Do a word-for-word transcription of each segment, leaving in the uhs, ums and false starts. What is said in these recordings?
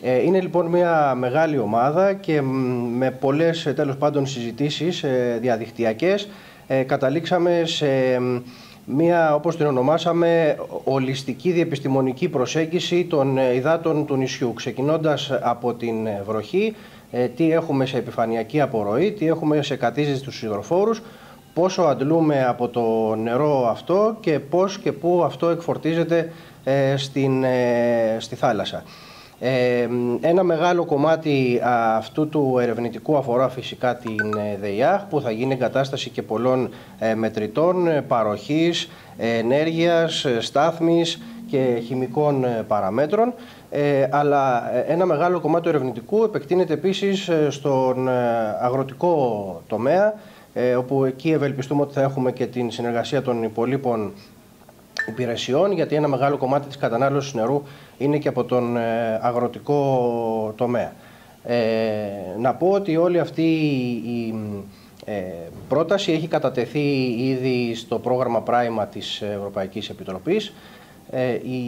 Είναι λοιπόν μια μεγάλη ομάδα και με πολλές τέλος πάντων συζητήσεις διαδικτυακές καταλήξαμε σε μια, όπως την ονομάσαμε, ολιστική διεπιστημονική προσέγγιση των υδάτων του νησιού, ξεκινώντας από την βροχή, τι έχουμε σε επιφανειακή απορροή, τι έχουμε σε κατίζεις στους υδροφόρους, πόσο αντλούμε από το νερό αυτό και πώς και πού αυτό εκφορτίζεται στην, στη θάλασσα. Ε, ένα μεγάλο κομμάτι αυτού του ερευνητικού αφορά φυσικά την ΔΕΙΑΧ, που θα γίνει εγκατάσταση και πολλών ε, μετρητών, παροχής, ενέργειας, στάθμης και χημικών παραμέτρων. Ε, αλλά ένα μεγάλο κομμάτι του ερευνητικού επεκτείνεται επίσης στον αγροτικό τομέα, ε, όπου εκεί ευελπιστούμε ότι θα έχουμε και την συνεργασία των υπολείπων υπηρεσιών, γιατί ένα μεγάλο κομμάτι της κατανάλωσης νερού είναι και από τον αγροτικό τομέα. Ε, να πω ότι όλη αυτή η ε, πρόταση έχει κατατεθεί ήδη στο πρόγραμμα Πράιμα της Ευρωπαϊκής Επιτροπής. Ε, η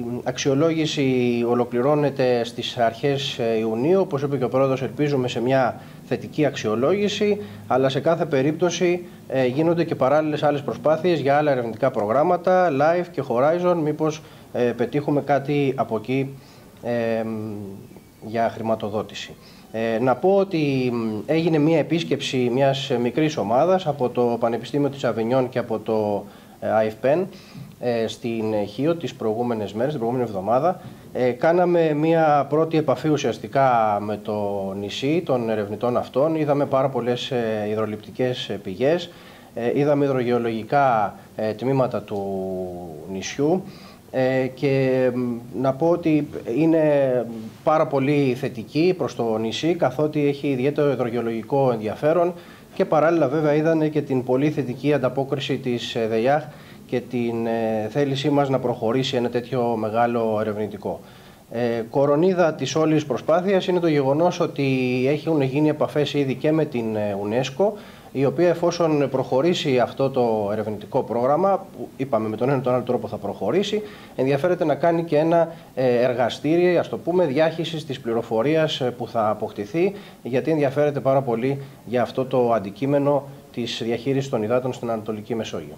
αξιολόγηση ολοκληρώνεται στις αρχές Ιουνίου, όπως είπε και ο Πρόεδρος, ελπίζουμε σε μια θετική αξιολόγηση, αλλά σε κάθε περίπτωση ε, γίνονται και παράλληλες άλλες προσπάθειες για άλλα ερευνητικά προγράμματα, Life και Horizon, μήπως ε, πετύχουμε κάτι από εκεί ε, για χρηματοδότηση. Ε, να πω ότι έγινε μια επίσκεψη μιας μικρής ομάδας από το Πανεπιστήμιο της Αβινιών και από το άι εφ πεν στην Χίο τις προηγούμενες μέρες, την προηγούμενη εβδομάδα. Ε, κάναμε μία πρώτη επαφή ουσιαστικά με το νησί των ερευνητών αυτών. Είδαμε πάρα πολλές ε, υδρολειπτικές πηγές, ε, είδαμε υδρογεωλογικά ε, τμήματα του νησιού ε, και να πω ότι είναι πάρα πολύ θετική προς το νησί, καθότι έχει ιδιαίτερο υδρογεωλογικό ενδιαφέρον και παράλληλα βέβαια είδανε και την πολύ θετική ανταπόκριση της ΔΕΙΑΧ και την ε, θέλησή μας να προχωρήσει ένα τέτοιο μεγάλο ερευνητικό. Ε, κορονίδα της όλης προσπάθειας είναι το γεγονός ότι έχουν γίνει επαφές ήδη και με την UNESCO, η οποία εφόσον προχωρήσει αυτό το ερευνητικό πρόγραμμα, που είπαμε με τον ένα ή τον άλλο τρόπο θα προχωρήσει, ενδιαφέρεται να κάνει και ένα ε, εργαστήριο, ας το πούμε, διάχυσης της πληροφορίας που θα αποκτηθεί, γιατί ενδιαφέρεται πάρα πολύ για αυτό το αντικείμενο της διαχείρισης των υδάτων στην Ανατολική Μεσόγειο.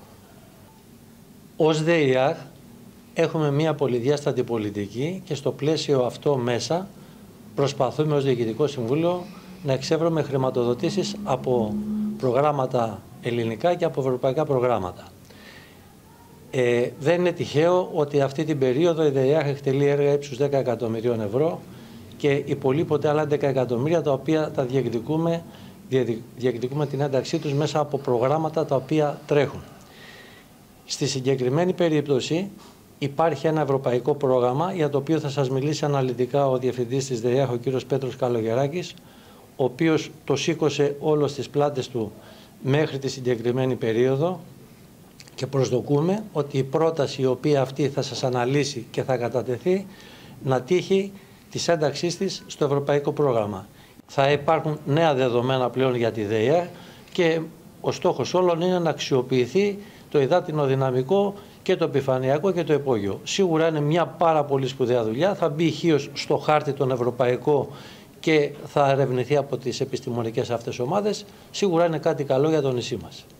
Ως ΔΕΙΑΧ έχουμε μια πολυδιάστατη πολιτική και στο πλαίσιο αυτό μέσα προσπαθούμε ως Διοικητικό Συμβούλιο να εξεύρουμε χρηματοδοτήσεις από προγράμματα ελληνικά και από ευρωπαϊκά προγράμματα. Ε, δεν είναι τυχαίο ότι αυτή την περίοδο η ΔΕΙΑΧ εκτελεί έργα ύψους δέκα εκατομμυρίων ευρώ και υπολείπονται άλλα έντεκα εκατομμύρια τα οποία τα διεκδικούμε, διεκδικούμε την ένταξή τους μέσα από προγράμματα τα οποία τρέχουν. Στη συγκεκριμένη περίπτωση υπάρχει ένα ευρωπαϊκό πρόγραμμα για το οποίο θα σας μιλήσει αναλυτικά ο Διευθυντής της ΔΕΙΑΧ, ο κύριος Πέτρος Καλογεράκης, ο οποίος το σήκωσε όλο στις πλάτες του μέχρι τη συγκεκριμένη περίοδο και προσδοκούμε ότι η πρόταση η οποία αυτή θα σας αναλύσει και θα κατατεθεί να τύχει της ένταξής της στο ευρωπαϊκό πρόγραμμα. Θα υπάρχουν νέα δεδομένα πλέον για τη ΔΕΙΑΧ και ο στόχος όλων είναι να αξιοποιηθεί το υδάτινο δυναμικό και το επιφανειακό και το υπόγειο. Σίγουρα είναι μια πάρα πολύ σπουδαία δουλειά, θα μπει ηχείως στο χάρτη τον ευρωπαϊκό και θα ερευνηθεί από τις επιστημονικές αυτές ομάδες. Σίγουρα είναι κάτι καλό για το νησί μας.